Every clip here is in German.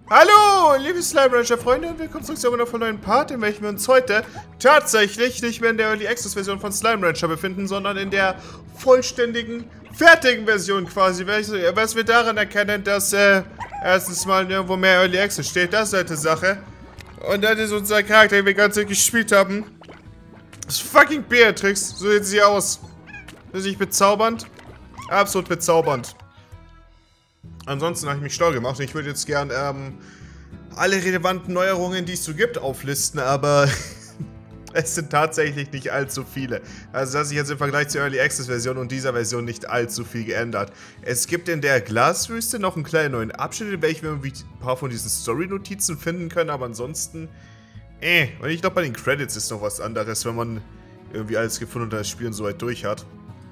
Hallo, liebe Slime Rancher Freunde und willkommen zurück zu einem neuen Part, in welchem wir uns heute tatsächlich nicht mehr in der Early Access Version von Slime Rancher befinden, sondern in der vollständigen, fertigen Version quasi. Was wir daran erkennen, dass erstens mal nirgendwo mehr Early Access steht, das ist halt die Sache. Und das ist unser Charakter, den wir ganz gespielt haben. Das ist fucking Beatrix, so sieht sie aus. Ist nicht bezaubernd? Absolut bezaubernd. Ansonsten habe ich mich schlau gemacht und ich würde jetzt gern alle relevanten Neuerungen, die es so gibt, auflisten, aber es sind tatsächlich nicht allzu viele. Also das hat sich jetzt im Vergleich zur Early Access Version und dieser Version nicht allzu viel geändert. Es gibt in der Glaswüste noch einen kleinen neuen Abschnitt, in welchem wir irgendwie ein paar von diesen Story-Notizen finden können, aber ansonsten, und ich glaube bei den Credits ist noch was anderes, wenn man irgendwie alles gefunden und das Spiel so weit durch hat.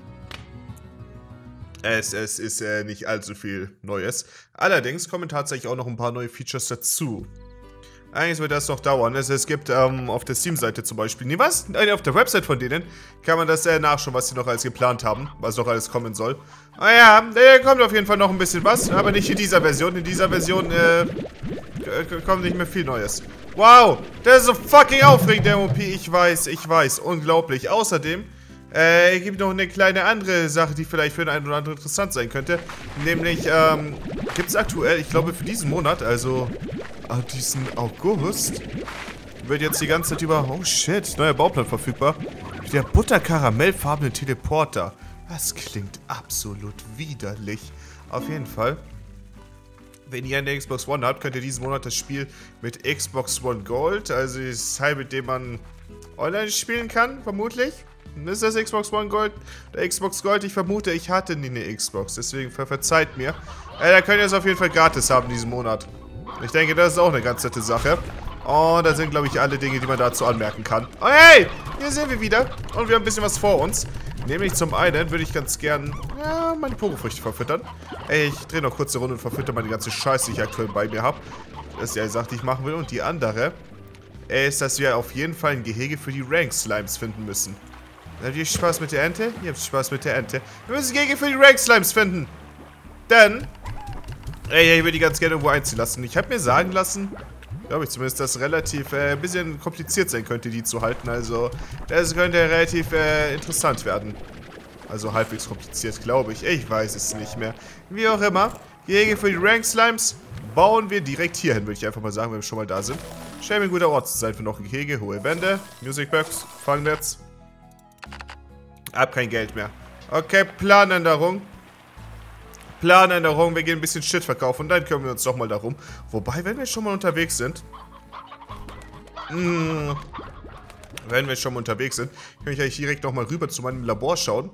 Es ist nicht allzu viel Neues. Allerdings kommen tatsächlich auch noch ein paar neue Features dazu. Eigentlich wird das noch dauern. Es gibt auf der Steam-Seite zum Beispiel, auf der Website von denen kann man das nachschauen, was sie noch alles geplant haben, was noch alles kommen soll. Ah ja, da kommt auf jeden Fall noch ein bisschen was, aber nicht in dieser Version. In dieser Version kommt nicht mehr viel Neues. Wow, das ist so fucking aufregend, der MOP. Ich weiß, unglaublich. Außerdem gibt noch eine kleine andere Sache, die vielleicht für den einen oder anderen interessant sein könnte. Nämlich, gibt es aktuell, ich glaube für diesen Monat, also diesen August, wird jetzt die ganze Zeit über, oh shit, neuer Bauplan verfügbar. Der butterkaramellfarbene Teleporter. Das klingt absolut widerlich. Auf jeden Fall. Wenn ihr eine Xbox One habt, könnt ihr diesen Monat das Spiel mit Xbox One Gold, also das Teil, mit dem man online spielen kann, vermutlich. Ist das Xbox One Gold? Der Xbox Gold, ich vermute, ich hatte nie eine Xbox, deswegen verzeiht mir. Da könnt ihr es auf jeden Fall gratis haben diesen Monat. Ich denke, das ist auch eine ganz nette Sache. Und da sind, glaube ich, alle Dinge, die man dazu anmerken kann. Oh hey, hier sind wir wieder. Und wir haben ein bisschen was vor uns. Nämlich zum einen würde ich ganz gern, meine Pogofrüchte verfüttern. Ich drehe noch kurz eine Runde und verfütter meine ganze Scheiße, die ich aktuell bei mir habe. Das ist die eine Sache, die ich machen will. Und die andere ist, dass wir auf jeden Fall ein Gehege für die Rank-Slimes finden müssen. Habt ihr Spaß mit der Ente? Ihr habt Spaß mit der Ente. Wir müssen Gehege für die Rank-Slimes finden. Denn, ich würde die ganz gerne irgendwo einziehen lassen. Ich habe mir sagen lassen, glaube ich zumindest, dass relativ ein bisschen kompliziert sein könnte, die zu halten. Also, das könnte relativ interessant werden. Also halbwegs kompliziert, glaube ich. Ich weiß es nicht mehr. Wie auch immer, Gehege für die Rank-Slimes bauen wir direkt hier hin, würde ich einfach mal sagen, wenn wir schon mal da sind. Scheint mir ein guter Ort zu sein für noch ein Gehege. Hohe Wände, Musicbox, Fangnetz. Hab kein Geld mehr. Okay, Planänderung. Planänderung. Wir gehen ein bisschen Shit verkaufen und dann kümmern wir uns doch mal darum. Wobei, wenn wir schon mal unterwegs sind. Kann ich eigentlich direkt nochmal rüber zu meinem Labor schauen.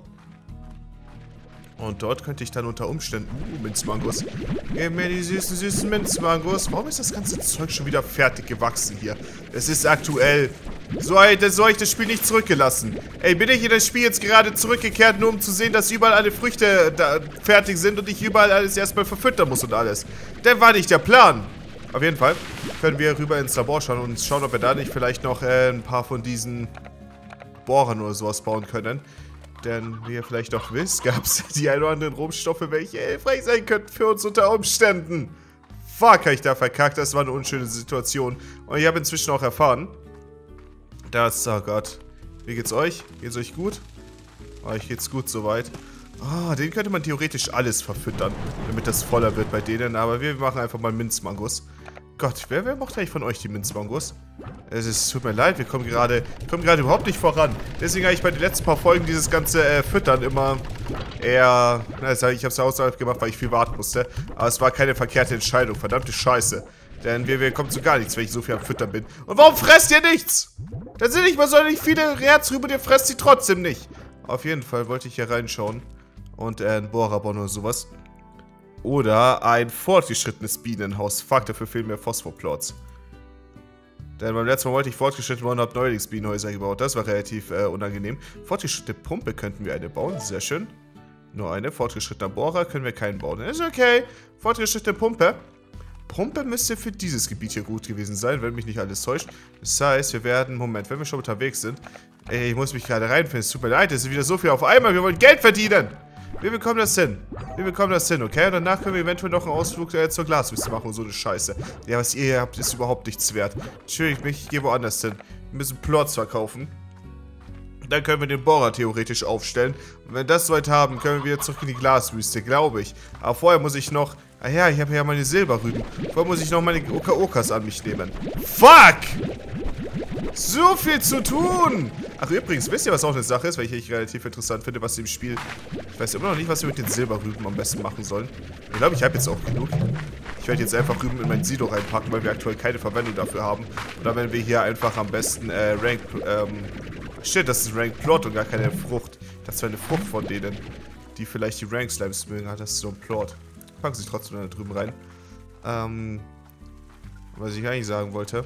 Und dort könnte ich dann unter Umständen... Minzmangos. Gib mir die süßen, süßen Minzmangos. Warum ist das ganze Zeug schon wieder fertig gewachsen hier? Es ist aktuell. So habe ich das Spiel nicht zurückgelassen. Ey, bin ich in das Spiel jetzt gerade zurückgekehrt, nur um zu sehen, dass überall alle Früchte da fertig sind und ich überall alles erstmal verfüttern muss und alles. Das war nicht der Plan. Auf jeden Fall können wir rüber ins Labor schauen und schauen, ob wir da nicht vielleicht noch ein paar von diesen Bohrern oder sowas bauen können. Denn, wie ihr vielleicht auch wisst, gab es die ein oder anderen Rohstoffe, welche hilfreich sein könnten für uns unter Umständen. Fuck, habe ich da verkackt. Das war eine unschöne Situation. Und ich habe inzwischen auch erfahren, dass, oh Gott, wie geht's euch? Geht's euch gut? Euch geht's gut soweit. Oh, den könnte man theoretisch alles verfüttern, damit das voller wird bei denen. Aber wir machen einfach mal Minzmangos. Gott, wer macht eigentlich von euch die Minzmangos? Tut mir leid, wir kommen gerade überhaupt nicht voran. Deswegen habe ich bei den letzten paar Folgen dieses ganze Füttern immer eher... ich habe es außerhalb gemacht, weil ich viel warten musste. Aber es war keine verkehrte Entscheidung, verdammte Scheiße. Denn wir kommen zu gar nichts, wenn ich so viel am Füttern bin. Und warum fresst ihr nichts? Da sind nicht mal so nicht viele Herzrüben und ihr fresst sie trotzdem nicht. Auf jeden Fall wollte ich hier reinschauen. Und ein Bohrer bauen oder sowas. Oder ein fortgeschrittenes Bienenhaus. Fuck, dafür fehlen mir Phosphorplots. Denn beim letzten Mal wollte ich fortgeschritten worden und habe neuerdings Bienenhäuser gebaut. Das war relativ unangenehm. Fortgeschrittene Pumpe könnten wir eine bauen. Sehr schön. Nur eine. Fortgeschrittener Bohrer können wir keinen bauen. Ist okay. Fortgeschrittene Pumpe. Pumpe müsste für dieses Gebiet hier gut gewesen sein, wenn mich nicht alles täuscht. Das heißt, wir werden... Moment, wenn wir schon unterwegs sind... ich muss mich gerade reinfinden. Es tut mir leid, es ist wieder so viel auf einmal. Wir wollen Geld verdienen. Wir bekommen das hin. Wir bekommen das hin, okay? Und danach können wir eventuell noch einen Ausflug zur Glaswüste machen und so eine Scheiße. Ja, was ihr hier habt, ist überhaupt nichts wert. Entschuldigt mich, ich gehe woanders hin. Wir müssen Plots verkaufen. Dann können wir den Bohrer theoretisch aufstellen. Und wenn wir das soweit haben, können wir wieder zurück in die Glaswüste, glaube ich. Aber vorher muss ich noch... Ah ja, ich habe ja meine Silberrüben. Vorher muss ich noch meine Oka-Okas an mich nehmen. Fuck! So viel zu tun! Ach übrigens, wisst ihr, was auch eine Sache ist, welche ich relativ interessant finde, was im Spiel... Ich weiß immer noch nicht, was wir mit den Silberrüben am besten machen sollen. Ich glaube, ich habe jetzt auch genug. Ich werde jetzt einfach Rüben in mein Sido reinpacken, weil wir aktuell keine Verwendung dafür haben. Und dann werden wir hier einfach am besten Rank... Shit, das ist Rank Plot und gar keine Frucht. Das wäre eine Frucht von denen, die vielleicht die Rank Slimes mögen. Ah, das ist so ein Plot. Packen sie trotzdem da drüben rein. Was ich eigentlich sagen wollte.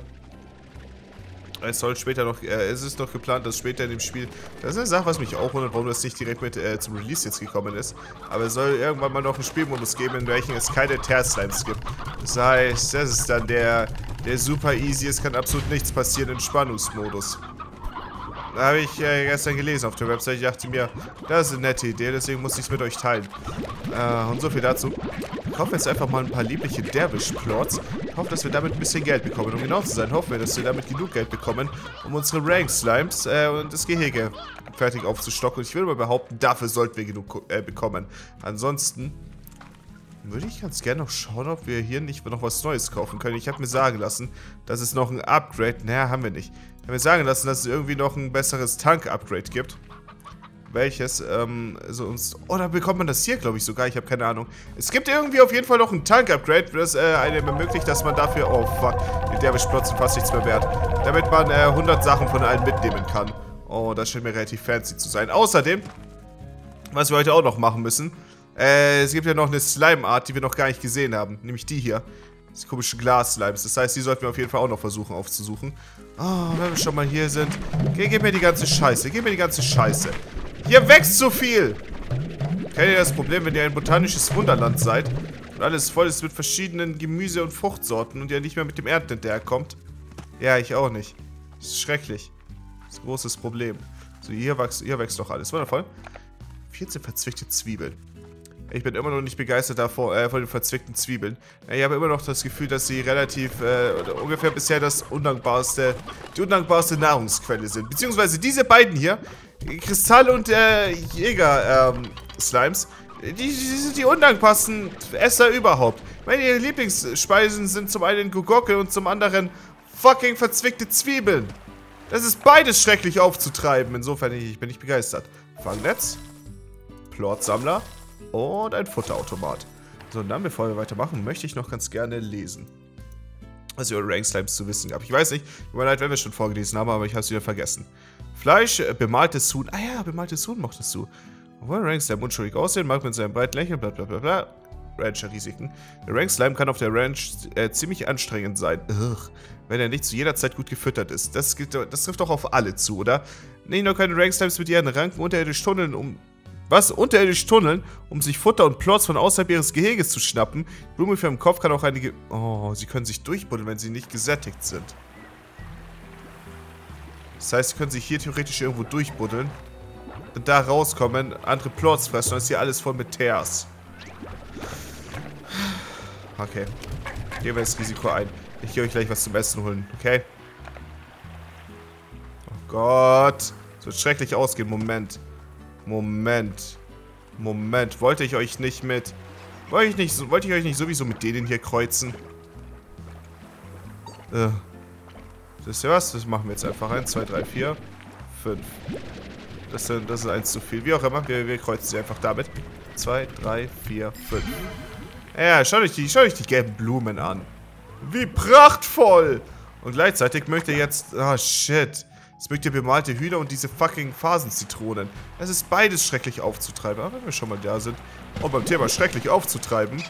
Es soll später noch, es ist noch geplant, dass später in dem Spiel, das ist eine Sache, was mich auch wundert, warum das nicht direkt mit zum Release jetzt gekommen ist. Aber es soll irgendwann mal noch einen Spielmodus geben, in welchem es keine Tear-Slimes gibt. Das heißt, das ist dann der super easy, es kann absolut nichts passieren, Entspannungsmodus. Da habe ich gestern gelesen auf der Website. Ich dachte mir, das ist eine nette Idee, deswegen muss ich es mit euch teilen. Und so viel dazu. Ich hoffe jetzt einfach mal ein paar liebliche Derwish-Plots. Ich hoffe, dass wir damit ein bisschen Geld bekommen. Um genau zu sein, hoffen wir, dass wir damit genug Geld bekommen, um unsere Rank-Slimes und das Gehege fertig aufzustocken. Und ich würde mal behaupten, dafür sollten wir genug bekommen. Ansonsten würde ich ganz gerne noch schauen, ob wir hier nicht noch was Neues kaufen können. Ich habe mir sagen lassen, dass es noch ein Upgrade... Naja, haben wir nicht. Ich habe mir sagen lassen, dass es irgendwie noch ein besseres Tank-Upgrade gibt. Welches, so uns... Oh, da bekommt man das hier, glaube ich, sogar. Ich habe keine Ahnung. Es gibt irgendwie auf jeden Fall noch ein Tank-Upgrade, das einem ermöglicht, dass man dafür... Oh, fuck. Die Derwisch-Plots sind fast nichts mehr wert. Damit man 100 Sachen von allen mitnehmen kann. Oh, das scheint mir relativ fancy zu sein. Außerdem, was wir heute auch noch machen müssen... es gibt ja noch eine Slime-Art, die wir noch gar nicht gesehen haben. Nämlich die hier. Diese komischen Glas-Slimes. Das heißt, die sollten wir auf jeden Fall auch noch versuchen aufzusuchen. Oh, wenn wir schon mal hier sind. Okay, gib mir die ganze Scheiße. Gib mir die ganze Scheiße. Hier wächst so viel. Kennt ihr das Problem, wenn ihr ein botanisches Wunderland seid und alles voll ist mit verschiedenen Gemüse- und Fruchtsorten und ihr nicht mehr mit dem Ernten hinterherkommt? Ja, ich auch nicht. Das ist schrecklich. Das ist ein großes Problem. So, hier wächst doch alles. Wundervoll. 14 verzwickte Zwiebeln. Ich bin immer noch nicht begeistert davon, von den verzwickten Zwiebeln. Ich habe immer noch das Gefühl, dass sie relativ, ungefähr bisher die undankbarste Nahrungsquelle sind. Beziehungsweise diese beiden hier, Kristall und Jäger-Slimes, die sind die undankbarsten Esser überhaupt. Meine Lieblingsspeisen sind zum einen Gugocke und zum anderen fucking verzwickte Zwiebeln. Das ist beides schrecklich aufzutreiben. Insofern bin ich begeistert. Fangnetz, Plotsammler. Und ein Futterautomat. So, und dann, bevor wir weitermachen, möchte ich noch ganz gerne lesen. Was über Rank Slimes zu wissen gab. Ich weiß nicht, tut mir leid, wenn wir es schon vorgelesen haben, aber ich habe es wieder vergessen. Fleisch, bemaltes Huhn. Ah ja, bemaltes Huhn mochtest du. Obwohl Rank Slime unschuldig aussehen mag mit seinem breiten Lächeln, blablabla. Rancher-Risiken. Der Rank Slime kann auf der Ranch ziemlich anstrengend sein. Ugh, wenn er nicht zu jeder Zeit gut gefüttert ist. Das trifft doch auf alle zu, oder? Nicht nur können Rank Slimes mit ihren Ranken unterirdisch tunneln, um sich Futter und Plots von außerhalb ihres Geheges zu schnappen. Die Blume für im Kopf kann auch einige... Oh, sie können sich durchbuddeln, wenn sie nicht gesättigt sind. Das heißt, sie können sich hier theoretisch irgendwo durchbuddeln und da rauskommen, andere Plots fressen, dann ist hier alles voll mit Tears. Okay. Gehen wir das Risiko ein. Ich gehe euch gleich was zum Essen holen, okay? Oh Gott. Das wird schrecklich ausgehen. Moment. Wollte ich euch nicht sowieso mit denen hier kreuzen? Wisst ihr was? Das machen wir jetzt einfach. 1, 2, 3, 4, 5. Das ist eins zu viel. Wie auch immer, wir kreuzen sie einfach damit. 2, 3, 4, 5. Ja, schaut euch die gelben Blumen an. Wie prachtvoll! Und gleichzeitig möchte er jetzt... Ah, shit. Jetzt mögt ihr bemalte Hühner und diese fucking Phasenzitronen. Es ist beides schrecklich aufzutreiben. Aber wenn wir schon mal da sind, und beim Thema schrecklich aufzutreiben,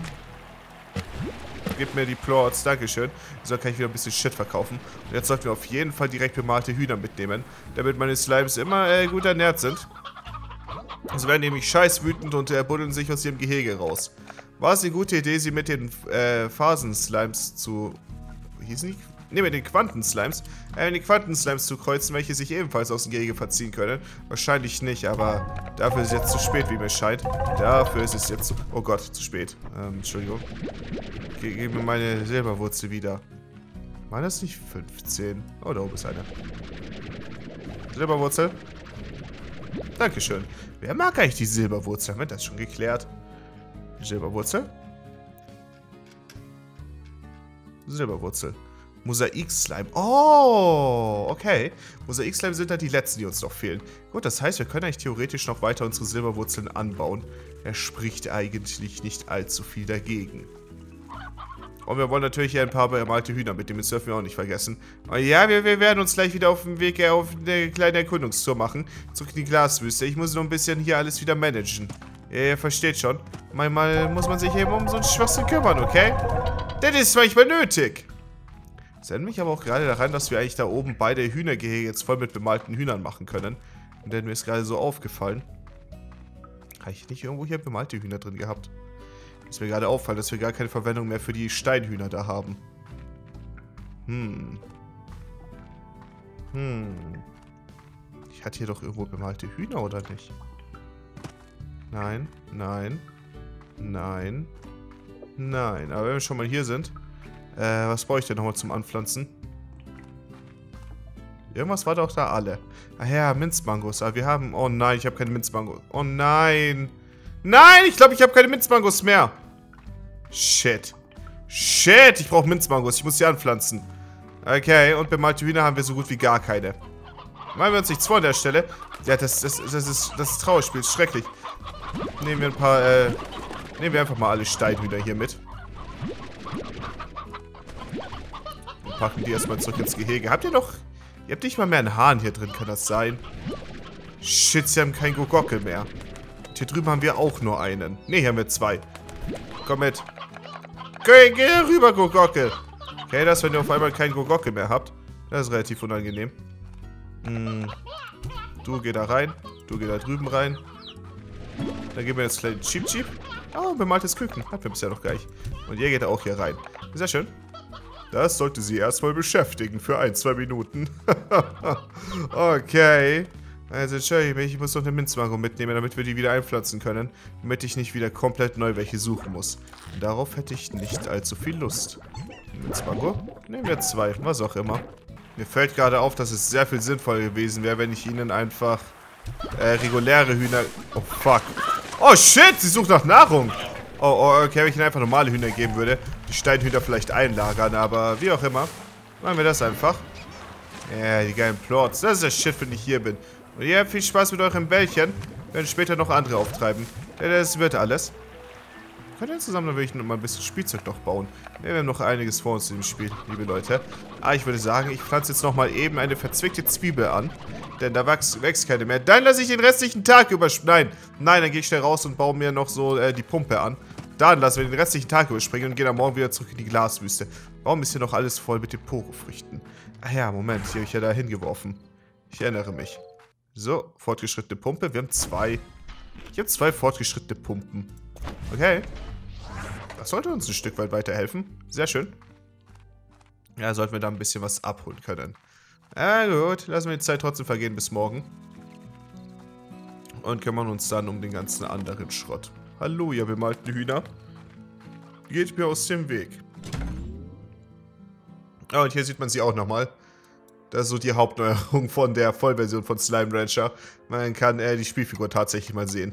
gebt mir die Plots, dankeschön. So kann ich wieder ein bisschen Shit verkaufen. Und jetzt sollten wir auf jeden Fall direkt bemalte Hühner mitnehmen, damit meine Slimes immer gut ernährt sind. Sie werden nämlich scheiß wütend und buddeln sich aus ihrem Gehege raus. War es eine gute Idee, sie mit den Phasen-Slimes zu... Hießen die mit den Quantenslimes. Die Quantenslimes zu kreuzen, welche sich ebenfalls aus dem Gehege verziehen können. Wahrscheinlich nicht, aber dafür ist es jetzt zu spät, wie mir scheint. Dafür ist es jetzt zu... Oh Gott, zu spät. Entschuldigung. Gib mir meine Silberwurzel wieder. War das nicht 15? Oh, da oben ist eine. Silberwurzel. Dankeschön. Wer mag eigentlich die Silberwurzel? Haben wir das schon geklärt? Silberwurzel. Silberwurzel. Mosaik-Slime. Oh, okay. Mosaik-Slime sind halt die letzten, die uns noch fehlen. Gut, das heißt, wir können eigentlich theoretisch noch weiter unsere Silberwurzeln anbauen. Er spricht eigentlich nicht allzu viel dagegen. Und wir wollen natürlich hier ein paar bemalte Hühner mitnehmen, das dürfen wir auch nicht vergessen. Aber ja, wir werden uns gleich wieder auf den Weg auf eine kleine Erkundungstour machen. Zurück in die Glaswüste. Ich muss nur ein bisschen hier alles wieder managen. Ihr versteht schon. Manchmal muss man sich eben um so einen Schwachsinn kümmern, okay? Das ist manchmal nötig. Das erinnert mich aber auch gerade daran, dass wir eigentlich da oben beide Hühnergehege jetzt voll mit bemalten Hühnern machen können. Und dann mir ist gerade so aufgefallen. Habe ich nicht irgendwo hier bemalte Hühner drin gehabt? Ist mir gerade auffallen, dass wir gar keine Verwendung mehr für die Steinhühner da haben. Ich hatte hier doch irgendwo bemalte Hühner, oder nicht? Nein, nein, nein, nein. Aber wenn wir schon mal hier sind, was brauche ich denn nochmal zum Anpflanzen? Irgendwas war doch da alle. Ach ja, Minzmangos. Aber wir haben... Oh nein, ich habe keine Minzmangos. Oh nein. Nein, ich glaube, ich habe keine Minzmangos mehr. Shit. Shit, ich brauche Minzmangos. Ich muss sie anpflanzen. Okay, und bemalte Hühner haben wir so gut wie gar keine. Machen wir uns nichts vor an der Stelle. Ja, das ist Trauerspiel. Ist schrecklich. Nehmen wir ein paar, nehmen wir einfach mal alle Steinhühner hier mit. Und packen die erstmal zurück ins Gehege. Habt ihr noch... Ihr habt nicht mal mehr einen Hahn hier drin, kann das sein? Shit, sie haben keinen Gogockel mehr. Und hier drüben haben wir auch nur einen. Ne, hier haben wir zwei. Komm mit. Geh rüber, Gogockel. Okay, das, wenn ihr auf einmal keinen Gogockel mehr habt. Das ist relativ unangenehm. Du geh da rein. Du geh da drüben rein. Dann geben wir jetzt gleich Cheep Cheep. Oh, bemaltes Küken. Hatten wir bisher noch gar nicht. Und ihr geht auch hier rein. Sehr schön. Das sollte sie erstmal beschäftigen für 1-2 Minuten. Okay. Also entschuldige mich, ich muss noch eine Minzmango mitnehmen, damit wir die wieder einpflanzen können. Damit ich nicht wieder komplett neu welche suchen muss. Darauf hätte ich nicht allzu viel Lust. Minzmango? Nehmen wir 2, was auch immer. Mir fällt gerade auf, dass es sehr viel sinnvoller gewesen wäre, wenn ich ihnen einfach reguläre Hühner... Oh, fuck. Oh, shit, sie sucht nach Nahrung. Oh, okay, wenn ich ihnen einfach normale Hühner geben würde. Die Steinhühner vielleicht einlagern, aber wie auch immer. Machen wir das einfach. Ja, die geilen Plots. Das ist der Shit, wenn ich hier bin. Und ihr habt viel Spaß mit euren Bällchen. Wir werden später noch andere auftreiben. Ja, das wird alles. Können wir zusammen natürlich noch mal ein bisschen Spielzeug noch bauen. Wir haben noch einiges vor uns in dem Spiel, liebe Leute. Aber ich würde sagen, ich pflanze jetzt noch mal eben eine verzwickte Zwiebel an. Denn da wächst keine mehr. Dann lasse ich den restlichen Tag überspringen. Nein, dann gehe ich schnell raus und baue mir noch so die Pumpe an. Dann lassen wir den restlichen Tag überspringen und gehen dann morgen wieder zurück in die Glaswüste. Warum ist hier noch alles voll mit den Poro-Früchten? Ach ja, Moment, die habe ich ja da hingeworfen. Ich erinnere mich. So, fortgeschrittene Pumpe. Wir haben 2. Ich habe 2 fortgeschrittene Pumpen. Okay. Das sollte uns ein Stück weit weiterhelfen. Sehr schön. Ja, sollten wir da ein bisschen was abholen können. Ja, gut. Lassen wir die Zeit trotzdem vergehen bis morgen. Und kümmern uns dann um den ganzen anderen Schrott. Hallo, ihr bemalten Hühner. Geht mir aus dem Weg. Oh, und hier sieht man sie auch nochmal. Das ist so die Hauptneuerung von der Vollversion von Slime Rancher. Man kann die Spielfigur tatsächlich mal sehen.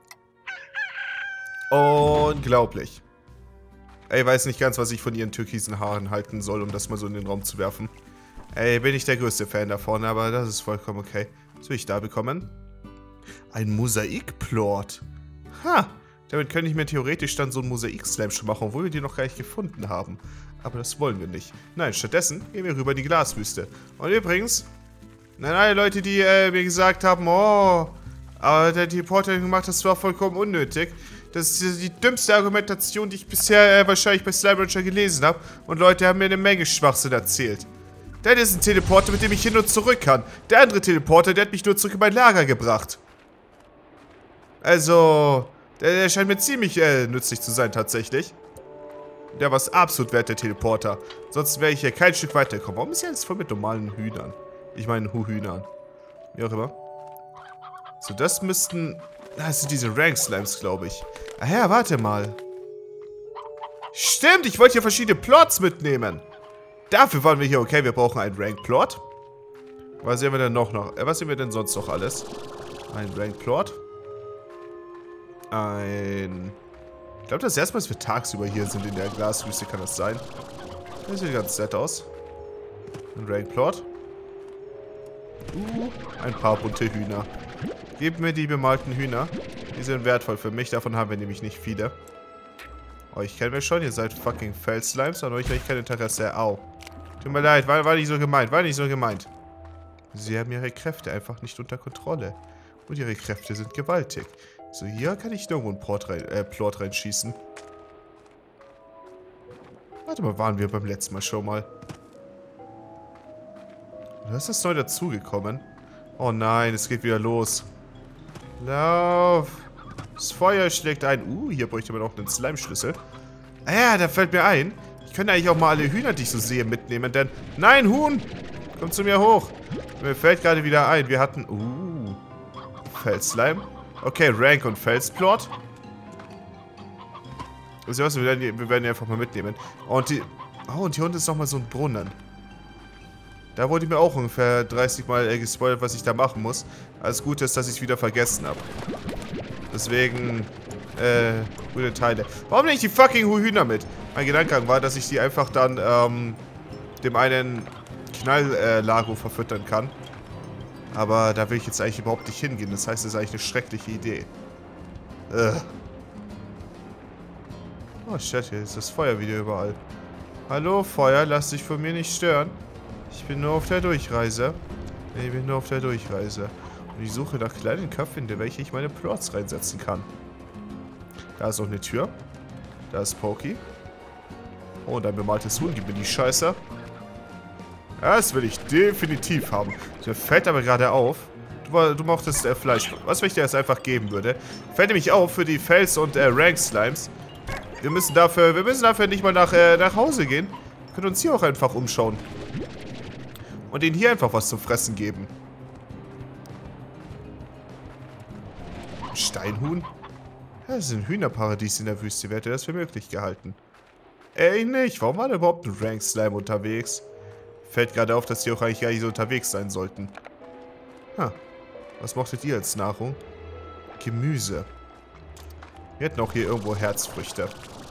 Unglaublich. Ich weiß nicht ganz, was ich von ihren türkisen Haaren halten soll, um das mal so in den Raum zu werfen. Ey, bin ich der größte Fan davon, aber das ist vollkommen okay. Was will ich da bekommen? Ein Mosaikplot. Ha! Damit könnte ich mir theoretisch dann so einen Mosaik-Slime schon machen, obwohl wir die noch gar nicht gefunden haben. Aber das wollen wir nicht. Nein, stattdessen gehen wir rüber in die Glaswüste. Und übrigens, nein, alle Leute, die mir gesagt haben, oh, aber der Teleporter gemacht, das war vollkommen unnötig. Das ist die dümmste Argumentation, die ich bisher wahrscheinlich bei Slime Rancher gelesen habe. Und Leute haben mir eine Menge Schwachsinn erzählt. Das ist ein Teleporter, mit dem ich hin und zurück kann. Der andere Teleporter, der hat mich nur zurück in mein Lager gebracht. Also, der scheint mir ziemlich nützlich zu sein, tatsächlich. Der war es absolut wert, der Teleporter. Sonst wäre ich hier kein Stück weitergekommen. Warum ist hier alles voll mit normalen Hühnern? Ich meine Hühnern. Wie auch immer. So, das müssten... Das sind diese Rank-Slimes, glaube ich. Ah ja, warte mal. Stimmt, ich wollte hier verschiedene Plots mitnehmen. Dafür waren wir hier. Okay, wir brauchen einen Rank-Plot. Was sehen wir denn noch? Was sehen wir denn sonst noch alles? Ein Rank-Plot. Ich glaube, das erste Mal, dass wir tagsüber hier sind in der Glaswüste, kann das sein. Das sieht ganz nett aus. Ein Rank-Plot. Ein paar bunte Hühner. Gebt mir die bemalten Hühner. Die sind wertvoll für mich. Davon haben wir nämlich nicht viele. Euch kennen wir schon. Ihr seid fucking Felsslimes. An euch habe ich kein Interesse. Au. Tut mir leid. War nicht so gemeint. War nicht so gemeint. Sie haben ihre Kräfte einfach nicht unter Kontrolle. Und ihre Kräfte sind gewaltig. So, hier kann ich nirgendwo einen Plot reinschießen. Warte mal, waren wir beim letzten Mal schon mal? Oder ist das neu dazugekommen? Oh nein, es geht wieder los. Lauf! Das Feuer schlägt ein. Hier bräuchte man auch einen Slime-Schlüssel. Ah ja, da fällt mir ein. Ich könnte eigentlich auch mal alle Hühner, die ich so sehe, mitnehmen, denn... Nein, Huhn! Komm zu mir hoch! Mir fällt gerade wieder ein, wir hatten... Felsslime. Okay, Rank und Felsplot. Also was, wir werden die einfach mal mitnehmen. Und die... Oh, und hier unten ist nochmal so ein Brunnen. Da wurde mir auch ungefähr 30 Mal gespoilert, was ich da machen muss. Alles Gute ist, dass ich es wieder vergessen habe. Deswegen, gute Teile. Warum nehme ich die fucking Hühner mit? Mein Gedanke war, dass ich die einfach dann, dem einen Knall-Lago verfüttern kann. Aber da will ich jetzt eigentlich überhaupt nicht hingehen. Das heißt, das ist eigentlich eine schreckliche Idee. Oh shit, hier ist das Feuer wieder überall. Hallo Feuer, lass dich von mir nicht stören. Ich bin nur auf der Durchreise. Ich bin nur auf der Durchreise. Und ich suche nach kleinen Köpfen, in welche ich meine Plots reinsetzen kann. Da ist noch eine Tür. Da ist Pokey. Oh, und ein bemaltes Huhn. Gib mir die Scheiße. Das will ich definitiv haben. Mir fällt aber gerade auf. Du mochtest Fleisch. Was, wenn ich dir das einfach geben würde? Fällt nämlich auf für die Fels- und Rank-Slimes. Wir müssen dafür nicht mal nach Hause gehen. Wir können uns hier auch einfach umschauen. Und ihnen hier einfach was zum Fressen geben. Steinhuhn? Ja, das ist ein Hühnerparadies in der Wüste. Wer hätte das für möglich gehalten? Ey, nicht. Warum war da überhaupt ein Rank-Slime unterwegs? Fällt gerade auf, dass die auch eigentlich gar nicht so unterwegs sein sollten. Was mochtet ihr als Nahrung? Gemüse. Wir hätten auch hier irgendwo Herzfrüchte.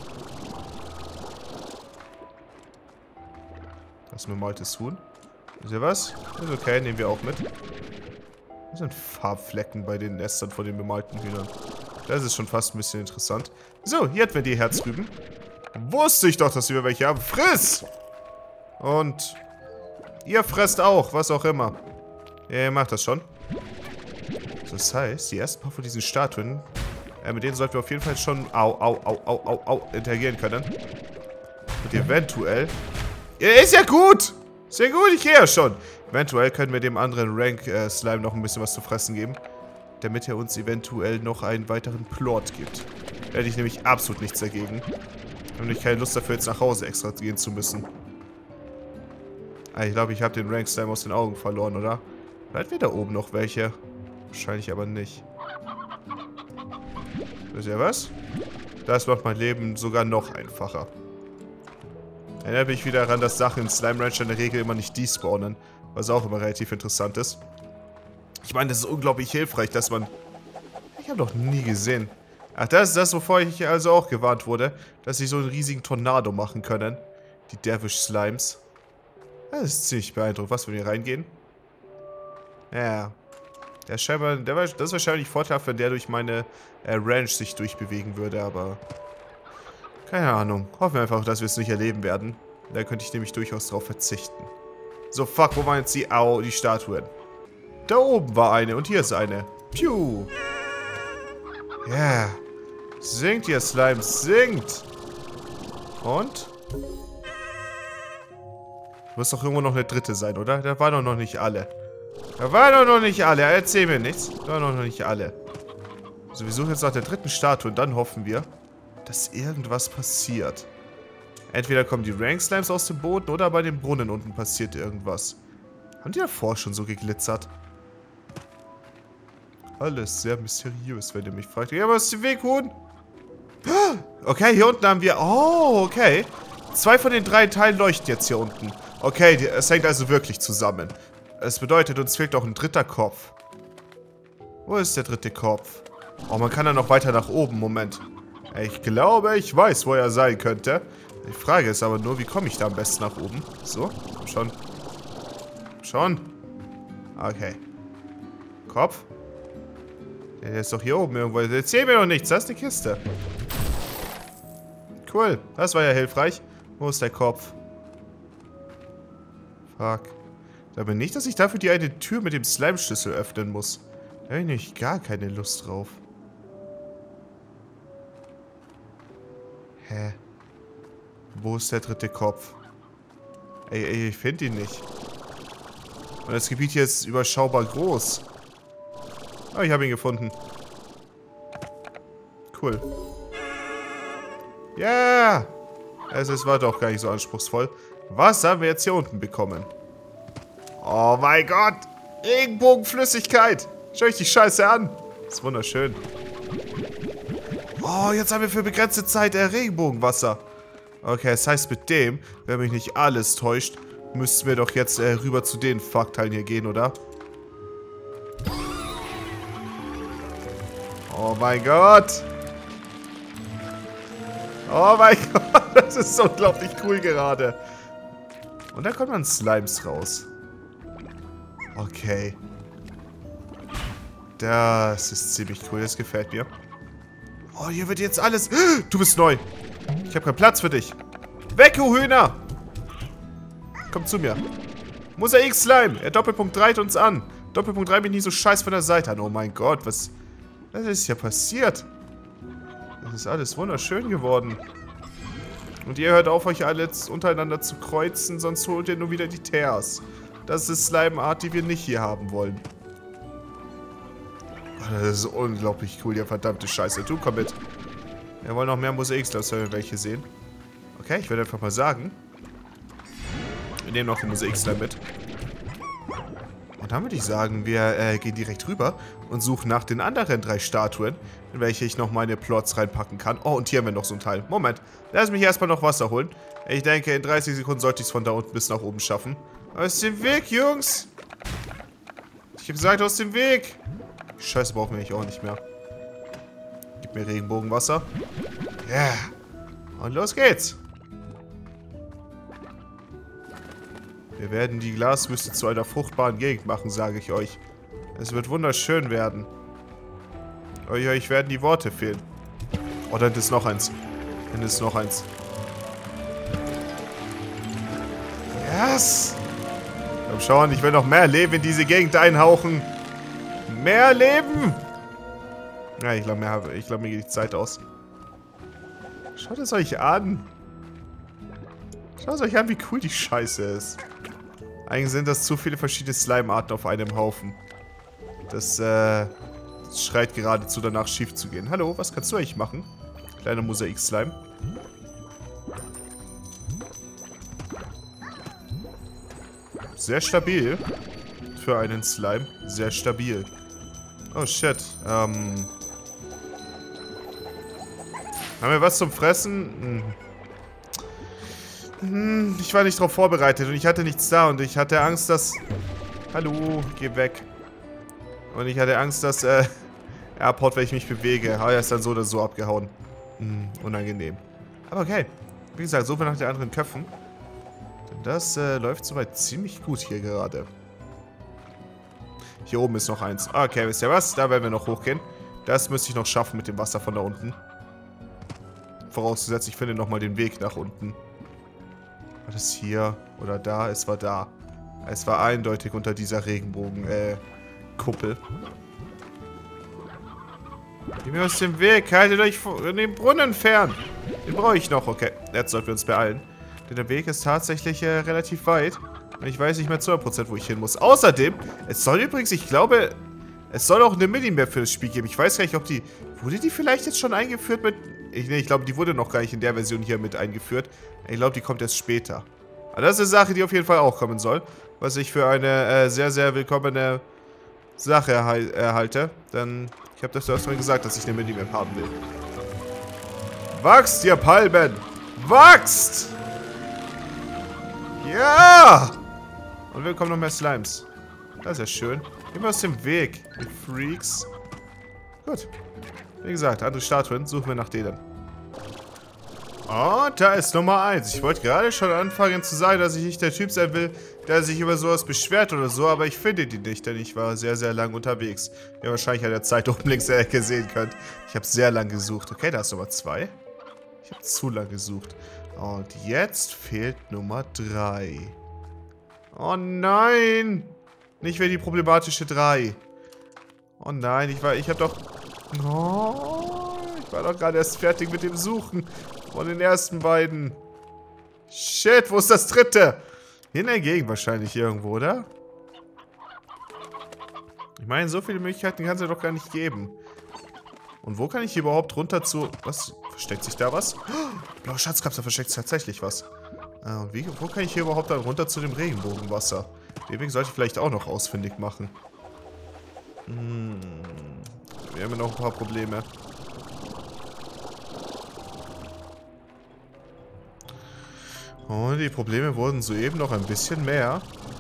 Das ist ein bemaltes Huhn. Ist ja was? Ist okay, nehmen wir auch mit. Das sind Farbflecken bei den Nestern von den bemalten Hühnern. Das ist schon fast ein bisschen interessant. So, hier hätten wir die Herzrüben. Wusste ich doch, dass wir welche haben. Friss! Und ihr fresst auch, was auch immer. Ja, ihr macht das schon. Das heißt, die ersten paar von diesen Statuen, mit denen sollten wir auf jeden Fall schon interagieren können. Und eventuell... Ja, ist ja gut! Sehr gut, ich gehe ja schon. Eventuell können wir dem anderen Rank-Slime noch ein bisschen was zu fressen geben. Damit er uns eventuell noch einen weiteren Plot gibt. Da hätte ich nämlich absolut nichts dagegen. Ich habe nämlich keine Lust dafür, jetzt nach Hause extra gehen zu müssen. Ich glaube, ich habe den Rank-Slime aus den Augen verloren, oder? Vielleicht wird da oben noch welche. Wahrscheinlich aber nicht. Wisst ihr was? Das macht mein Leben sogar noch einfacher. Erinnere mich wieder daran, dass Sachen in Slime Rancher in der Regel immer nicht despawnen. Was auch immer relativ interessant ist. Ich meine, das ist unglaublich hilfreich, dass man... Ich habe noch nie gesehen. Ach, das ist das, wovor ich also auch gewarnt wurde. Dass sie so einen riesigen Tornado machen können. Die Dervish Slimes. Das ist ziemlich beeindruckend. Was, wenn wir reingehen? Ja. Das ist wahrscheinlich vorteilhaft, wenn der durch meine Ranch sich durchbewegen würde, aber... Keine Ahnung. Hoffen wir einfach, dass wir es nicht erleben werden. Da könnte ich nämlich durchaus drauf verzichten. So, fuck, wo waren jetzt die Statuen? Da oben war eine und hier ist eine. Piu. Ja. Yeah. Singt, ihr Slimes, singt. Und? Muss doch irgendwo noch eine dritte sein, oder? Da waren doch noch nicht alle. Da waren doch noch nicht alle. Erzähl mir nichts. Da waren doch noch nicht alle. Also wir suchen jetzt nach der dritten Statue und dann hoffen wir, dass irgendwas passiert. Entweder kommen die Rank-Slimes aus dem Boden oder bei dem Brunnen unten passiert irgendwas. Haben die davor schon so geglitzert? Alles sehr mysteriös, wenn ihr mich fragt. Ja, was ist der Weg, Huhn? Okay, hier unten haben wir... Oh, okay. 2 von den 3 Teilen leuchten jetzt hier unten. Okay, es hängt also wirklich zusammen. Es bedeutet, uns fehlt auch ein 3. Kopf. Wo ist der 3. Kopf? Oh, man kann da noch weiter nach oben. Moment. Ich glaube, ich weiß, wo er sein könnte. Die Frage ist aber nur, wie komme ich da am besten nach oben? So, schon. Schon. Okay. Kopf. Der ist doch hier oben irgendwo. Erzähl mir doch nichts. Das ist eine Kiste. Cool. Das war ja hilfreich. Wo ist der Kopf? Fuck. Ich glaube nicht, dass ich dafür die eine Tür mit dem Slime-Schlüssel öffnen muss. Da habe ich nämlich gar keine Lust drauf. Hä? Wo ist der 3. Kopf? Ey, ich finde ihn nicht. Und das Gebiet hier ist überschaubar groß. Oh, ich habe ihn gefunden. Cool. Ja! Yeah! Es war doch gar nicht so anspruchsvoll. Was haben wir jetzt hier unten bekommen? Oh mein Gott! Regenbogenflüssigkeit! Schau euch die Scheiße an! Das ist wunderschön. Oh, jetzt haben wir für begrenzte Zeit Regenbogenwasser. Okay, das heißt mit dem, wenn mich nicht alles täuscht, müssten wir doch jetzt rüber zu den Fuckteilen hier gehen, oder? Oh mein Gott! Oh mein Gott, das ist unglaublich cool gerade. Und da kommt man Slimes raus. Okay. Das ist ziemlich cool, das gefällt mir. Oh, hier wird jetzt alles... Du bist neu. Ich habe keinen Platz für dich. Weg, du Hühner! Komm zu mir. Mosaik-Slime. Der Doppelpunkt 3 uns an. Doppelpunkt 3 bin ich nicht so scheiß von der Seite an. Oh mein Gott, was ist hier passiert? Das ist alles wunderschön geworden. Und ihr hört auf, euch alle untereinander zu kreuzen, sonst holt ihr nur wieder die Tears. Das ist Slime-Art, die wir nicht hier haben wollen. Das ist unglaublich cool, ihr verdammte Scheiße. Du, komm mit. Wir wollen noch mehr Mosaik-Slimes, wenn wir welche sehen. Okay, ich werde einfach mal sagen. Wir nehmen noch den Mosaik-Slime mit. Und dann würde ich sagen, wir gehen direkt rüber und suchen nach den anderen 3 Statuen, in welche ich noch meine Plots reinpacken kann. Oh, und hier haben wir noch so ein Teil. Moment, lass mich erstmal noch Wasser holen. Ich denke, in 30 Sekunden sollte ich es von da unten bis nach oben schaffen. Aus dem Weg, Jungs! Ich habe gesagt, aus dem Weg! Scheiße, brauchen wir eigentlich auch nicht mehr. Gib mir Regenbogenwasser. Ja. Yeah. Und los geht's. Wir werden die Glaswüste zu einer fruchtbaren Gegend machen, sage ich euch. Es wird wunderschön werden. Euch werden die Worte fehlen. Oh, dann ist noch eins. Dann ist noch eins. Yes! Komm schon, ich will noch mehr Leben in diese Gegend einhauchen. Mehr Leben! Ja, ich glaube, mir geht die Zeit aus. Schaut es euch an. Schaut es euch an, wie cool die Scheiße ist. Eigentlich sind das zu viele verschiedene Slime-Arten auf einem Haufen. Das schreit geradezu danach, schief zu gehen. Hallo, was kannst du eigentlich machen? Kleiner Mosaik-Slime. Sehr stabil. Für einen Slime. Sehr stabil. Oh, shit. Haben wir was zum Fressen? Ich war nicht darauf vorbereitet und ich hatte nichts da und ich hatte Angst, dass... Hallo, geh weg. Und ich hatte Angst, dass er abhaut, wenn ich mich bewege. Aber er ist dann so oder so abgehauen. Unangenehm. Aber okay. Wie gesagt, suchen wir nach den anderen Köpfen. Denn das läuft soweit ziemlich gut hier gerade. Hier oben ist noch eins. Okay, wisst ihr was? Da werden wir noch hochgehen. Das müsste ich noch schaffen mit dem Wasser von da unten. Vorausgesetzt, ich finde nochmal den Weg nach unten. War das hier oder da? Es war da. Es war eindeutig unter dieser Regenbogen-Kuppel. Geh mir aus dem Weg. Haltet euch von dem Brunnen fern. Den brauche ich noch. Okay, jetzt sollten wir uns beeilen. Denn der Weg ist tatsächlich relativ weit. Und ich weiß nicht mehr zu 100%, wo ich hin muss. Außerdem, es soll übrigens, ich glaube, es soll auch eine Minimap für das Spiel geben. Ich weiß gar nicht, ob die... Wurde die vielleicht jetzt schon eingeführt mit Ich glaube, die wurde noch gar nicht in der Version hier mit eingeführt. Ich glaube, die kommt erst später. Aber das ist eine Sache, die auf jeden Fall auch kommen soll. Was ich für eine sehr, sehr willkommene Sache erhalte. Denn ich habe das erst mal gesagt, dass ich eine Minimap haben will. Wachst, ihr Palmen! Wachst! Ja! Und wir bekommen noch mehr Slimes. Das ist ja schön. Gehen wir aus dem Weg, die Freaks. Gut. Wie gesagt, andere Statuen, suchen wir nach denen. Und da ist Nummer 1. Ich wollte gerade schon anfangen zu sagen, dass ich nicht der Typ sein will, der sich über sowas beschwert oder so, aber ich finde die nicht, denn ich war sehr, sehr lang unterwegs. Wie ihr wahrscheinlich an der Zeit oben links in der Ecke sehen könnt. Ich habe sehr lang gesucht. Okay, da ist Nummer 2. Ich habe zu lang gesucht. Und jetzt fehlt Nummer 3. Oh nein! Nicht mehr die problematische 3. Oh nein, ich habe doch... Oh, ich war doch gerade erst fertig mit dem Suchen von den ersten beiden. Shit, wo ist das dritte? Hier in der Gegend wahrscheinlich irgendwo, oder? Ich meine, so viele Möglichkeiten kann es ja doch gar nicht geben. Und wo kann ich hier überhaupt runter zu... Was? Versteckt sich da was? Oh, blaue Schatzkapsel, versteckt sich tatsächlich was. Und wo kann ich hier überhaupt dann runter zu dem Regenbogenwasser? Den Weg sollte ich vielleicht auch noch ausfindig machen. Wir haben ja noch ein paar Probleme. Und die Probleme wurden soeben noch ein bisschen mehr.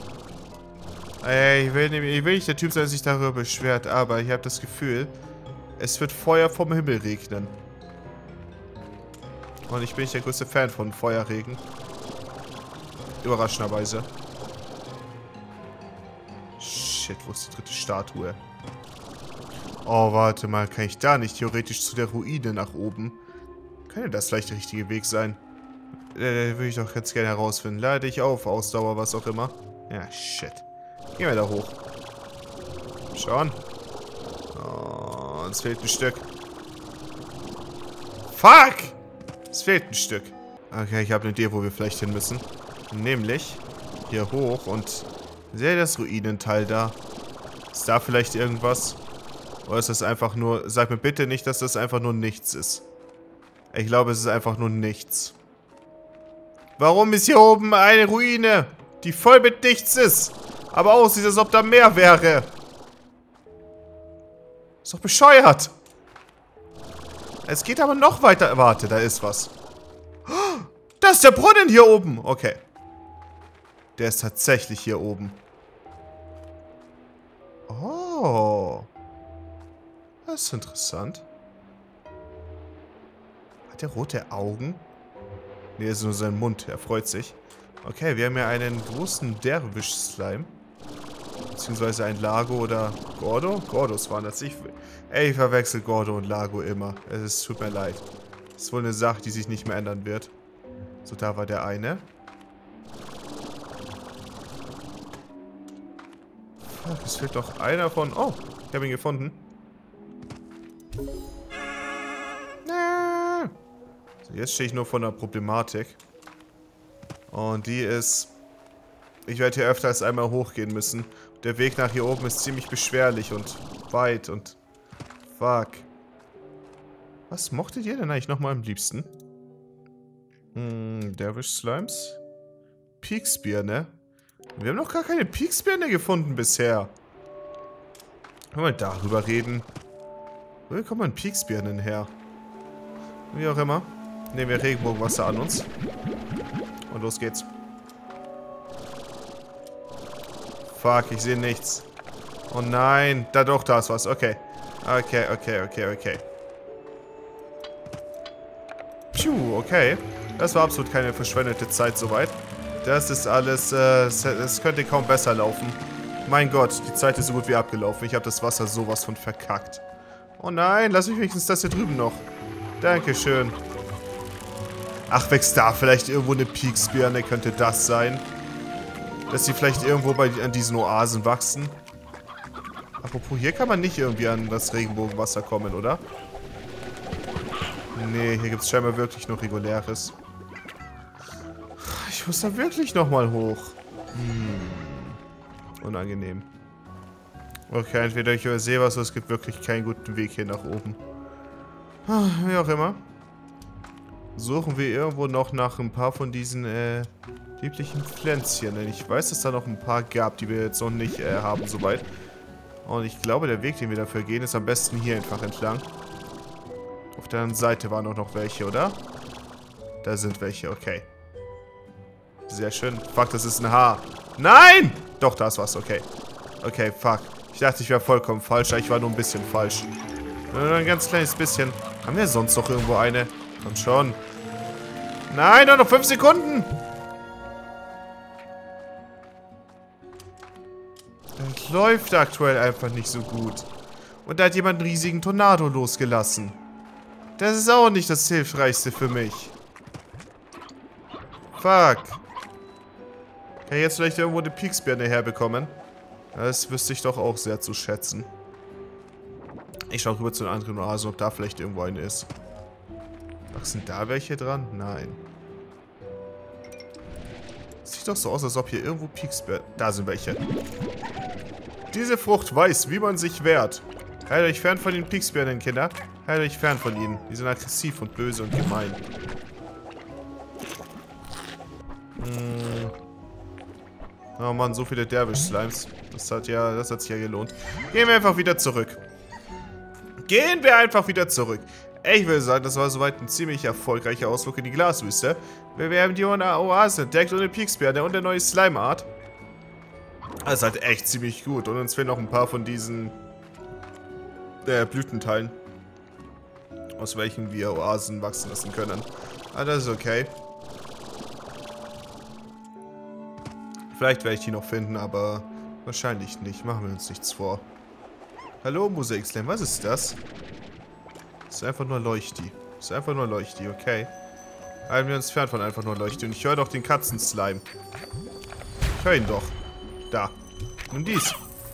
Ich will nicht der Typ sein, der sich darüber beschwert, aber ich habe das Gefühl, es wird Feuer vom Himmel regnen. Und ich bin nicht der größte Fan von Feuerregen. Überraschenderweise. Shit, wo ist die dritte Statue? Oh, warte mal, kann ich da nicht theoretisch zu der Ruine nach oben? Könnte das vielleicht der richtige Weg sein? Würde ich doch ganz gerne herausfinden. Lade ich auf, Ausdauer, was auch immer. Ja, shit. Gehen wir da hoch. Schauen. Oh, uns fehlt ein Stück. Fuck! Es fehlt ein Stück. Okay, ich habe eine Idee, wo wir vielleicht hin müssen. Nämlich hier hoch und sehe das Ruinenteil da. Ist da vielleicht irgendwas? Oder ist das einfach nur... Sag mir bitte nicht, dass das einfach nur nichts ist. Ich glaube, es ist einfach nur nichts. Warum ist hier oben eine Ruine, die voll mit nichts ist? Aber aussieht, als ob da mehr wäre. Ist doch bescheuert. Es geht aber noch weiter. Warte, da ist was. Da ist der Brunnen hier oben. Okay. Der ist tatsächlich hier oben. Oh. Das ist interessant. Hat der rote Augen? Ne, ist nur sein Mund. Er freut sich. Okay, wir haben hier einen großen Derwisch-Slime. Beziehungsweise ein Lago oder Gordo? Gordos waren das. Ich verwechsel Gordo und Lago immer. Es tut mir leid. Das ist wohl eine Sache, die sich nicht mehr ändern wird. So, da war der eine. Fuck, es fehlt doch einer von... Oh, ich habe ihn gefunden. So, jetzt stehe ich nur vor einer Problematik. Und die ist... Ich werde hier öfter als einmal hochgehen müssen. Der Weg nach hier oben ist ziemlich beschwerlich und weit und... Fuck. Was mochtet ihr denn eigentlich nochmal am liebsten? Derwisch Slimes? Peaksbirne? Wir haben noch gar keine Peaksbirne gefunden bisher. Können wir darüber reden? Wo kommen denn Peaksbirnen her? Wie auch immer. Nehmen wir Regenbogenwasser an uns. Und los geht's. Fuck, ich sehe nichts. Oh nein. Da doch, da ist was. Okay. Okay. Phew, okay. Das war absolut keine verschwendete Zeit soweit. Das ist alles, es könnte kaum besser laufen. Mein Gott, die Zeit ist so gut wie abgelaufen. Ich habe das Wasser sowas von verkackt. Oh nein, lass mich wenigstens das hier drüben noch. Dankeschön. Ach, wächst da vielleicht irgendwo eine Peaksbirne? Könnte das sein? Dass sie vielleicht irgendwo an diesen Oasen wachsen? Apropos, hier kann man nicht irgendwie an das Regenbogenwasser kommen, oder? Nee, hier gibt es scheinbar wirklich nur reguläres. Ich muss da wirklich nochmal hoch. Unangenehm. Okay, entweder ich übersehe was, oder es gibt wirklich keinen guten Weg hier nach oben. Wie auch immer. suchen wir irgendwo noch nach ein paar von diesen lieblichen Pflänzchen. Denn ich weiß, dass da noch ein paar gab, die wir jetzt noch nicht haben soweit. Und ich glaube, der Weg, den wir dafür gehen, ist am besten hier einfach entlang. Auf der anderen Seite waren auch noch welche, oder? Da sind welche, okay. Sehr schön. Fuck, das ist ein Haar. Nein! Doch, da ist was, okay. Okay, fuck. Ich dachte, ich wäre vollkommen falsch, aber ich war nur ein bisschen falsch. Nur ein ganz kleines bisschen. Haben wir sonst noch irgendwo eine? Komm schon. Nein, nur noch 5 Sekunden! Das läuft aktuell einfach nicht so gut. Und da hat jemand einen riesigen Tornado losgelassen. Das ist auch nicht das Hilfreichste für mich. Fuck. Kann ich jetzt vielleicht irgendwo eine Pieksbirne herbekommen? Das wüsste ich doch auch sehr zu schätzen. Ich schaue rüber zu den anderen Oasen, ob da vielleicht irgendwo eine ist. Ach, sind da welche dran? Nein. Sieht doch so aus, als ob hier irgendwo Pieksbirnen... Da sind welche. Diese Frucht weiß, wie man sich wehrt. Haltet euch fern von den Pieksbirnen, Kinder. Haltet euch fern von ihnen. Die sind aggressiv und böse und gemein. Oh Mann, so viele Derwisch-Slimes. Das hat sich ja gelohnt. Gehen wir einfach wieder zurück. Gehen wir einfach wieder zurück. Ich will sagen, das war soweit ein ziemlich erfolgreicher Ausflug in die Glaswüste. Wir haben die Oase entdeckt und eine Pieksbirne und eine neue Slime-Art. Das ist halt echt ziemlich gut. Und uns fehlen noch ein paar von diesen Blütenteilen, aus welchen wir Oasen wachsen lassen können. Aber das ist okay. Vielleicht werde ich die noch finden, aber wahrscheinlich nicht. Machen wir uns nichts vor. Hallo, Mosaik-Slime, was ist das? Das ist einfach nur Leuchti. Das ist einfach nur Leuchti, okay. Halten wir uns fern von einfach nur Leuchti. Und ich höre doch den Katzenslime. Ich höre ihn doch. Da. Nimm dies.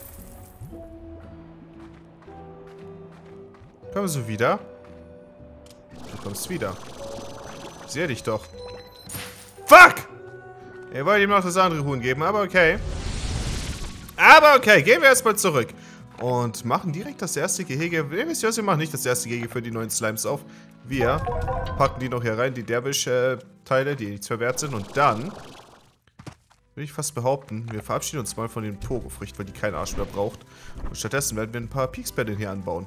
Kommst du wieder? Du kommst wieder. Ich sehe dich doch. Fuck! Ich wollte ihm noch das andere Huhn geben, aber okay. Aber okay, gehen wir erstmal zurück. Und machen direkt das erste Gehege. Wir machen nicht das erste Gehege für die neuen Slimes auf. Wir packen die noch hier rein, die Derwisch-Teile, die nichts mehr wert sind. Und dann würde ich fast behaupten, wir verabschieden uns mal von den Pogo-Früchten, weil die kein Arsch mehr braucht. Und stattdessen werden wir ein paar Pieksbirnen hier anbauen.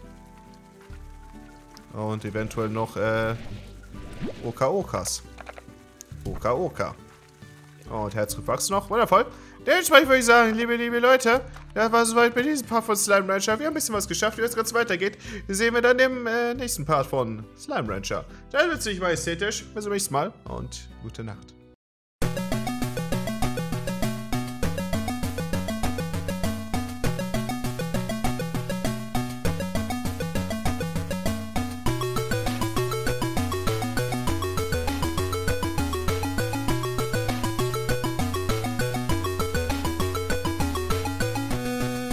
Und eventuell noch Oka-Okas. Oka-Oka. Und Herzrück wächst noch. Wundervoll. Dementsprechend würde ich sagen, liebe Leute, das war soweit bei diesem Part von Slime Rancher. Wir haben ein bisschen was geschafft. Wie das Ganze weitergeht, sehen wir dann im nächsten Part von Slime Rancher. Dann wünsche ich majestätisch. Bis zum nächsten Mal und gute Nacht.